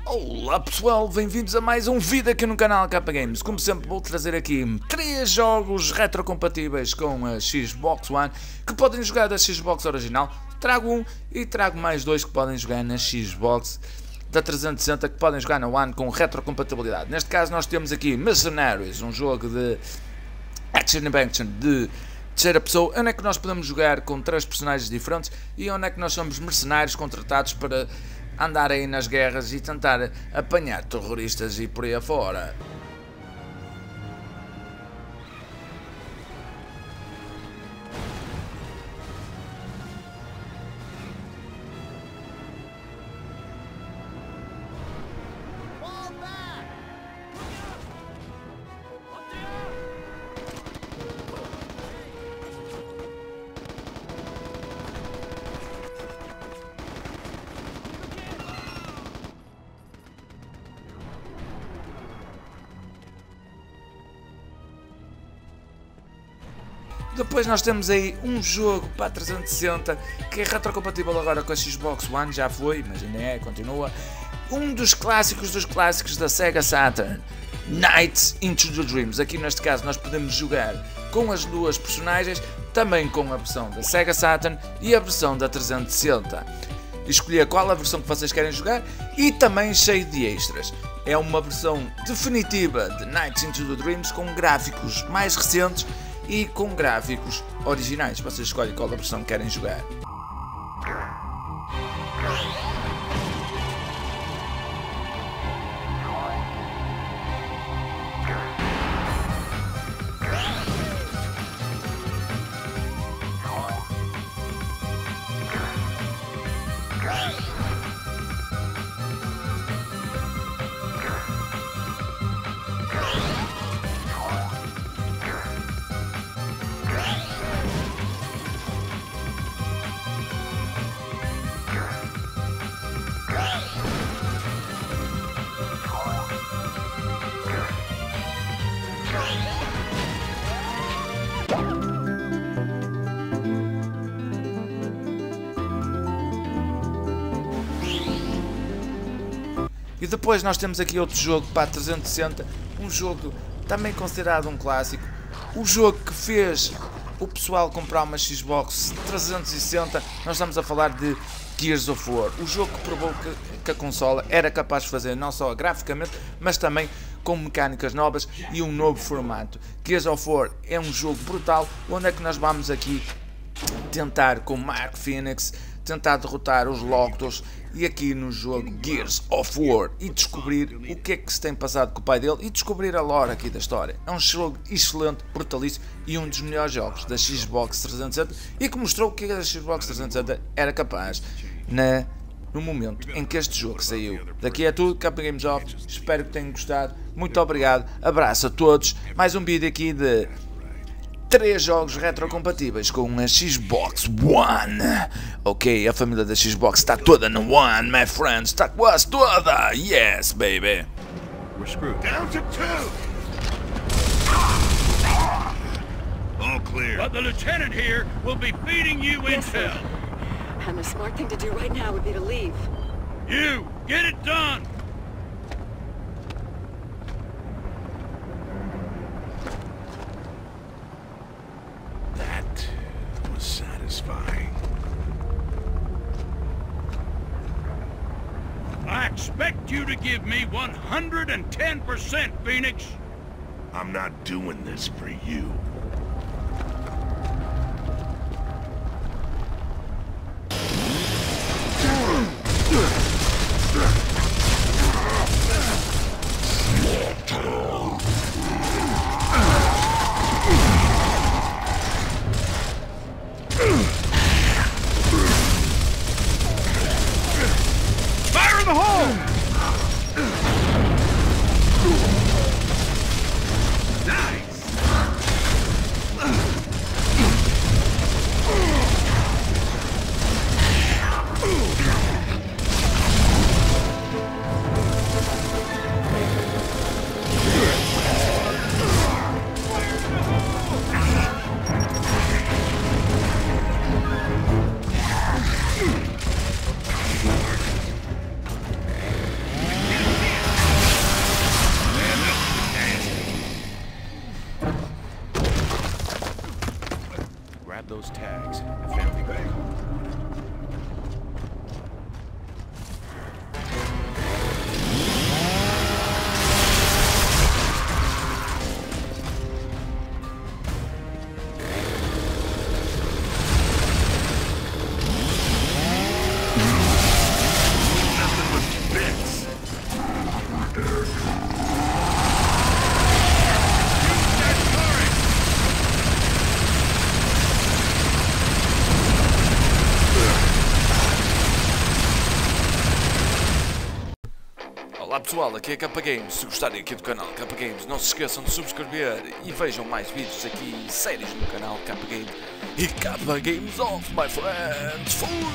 Olá pessoal, bem-vindos a mais um vídeo aqui no canal K Games. Como sempre vou trazer aqui 3 jogos retrocompatíveis com a Xbox One que podem jogar da Xbox original. Trago um e trago mais 2 que podem jogar na Xbox da 360 que podem jogar na One com retrocompatibilidade. Neste caso nós temos aqui Mercenaries, um jogo de Action Adventure de terceira pessoa, onde é que nós podemos jogar com 3 personagens diferentes e onde é que nós somos mercenários contratados para andar aí nas guerras e tentar apanhar terroristas e por aí afora. Depois nós temos aí um jogo para a 360 que é retrocompatível agora com a Xbox One, já foi, mas ainda é, continua. Um dos clássicos da Sega Saturn, Nights into the Dreams. Aqui neste caso nós podemos jogar com as duas personagens, também com a versão da Sega Saturn e a versão da 360. Escolher qual a versão que vocês querem jogar e também cheio de extras. É uma versão definitiva de Nights into the Dreams com gráficos mais recentes e com gráficos originais. Vocês escolhem qual a versão que querem jogar. E depois nós temos aqui outro jogo para a 360, um jogo também considerado um clássico, o jogo que fez o pessoal comprar uma Xbox 360, nós estamos a falar de Gears of War, o jogo que provou que a consola era capaz de fazer não só graficamente, mas também com mecânicas novas e um novo formato. Gears of War é um jogo brutal, onde é que nós vamos aqui tentar com Mark Phoenix, tentar derrotar os Loctos e aqui no jogo Gears of War e descobrir o que é que se tem passado com o pai dele e descobrir a lore aqui da história. É um jogo excelente, brutalíssimo e um dos melhores jogos da Xbox 360 e que mostrou que a Xbox 360 era capaz no momento em que este jogo saiu. Daqui é tudo, K Games Off, espero que tenham gostado, muito obrigado, abraço a todos, mais um vídeo aqui de 3 jogos retrocompatíveis com a Xbox One. Ok, a família da Xbox está toda no One, my friends, está quase toda. Yes, baby. We're screwed. Down to 2! All clear. But the lieutenant here will be feeding you intel. And the smart thing to do right now would be to leave. You, get it done! That was satisfying. I expect you to give me 110%, Phoenix. I'm not doing this for you. Fire in the hole! Nice! grab those tags. The family got caught. Olá pessoal, aqui é Kappa Games. Se gostarem aqui do canal Kappa Games, não se esqueçam de subscrever e vejam mais vídeos aqui, séries no canal Kappa Games e Kappa Games Off, my friends. Fui!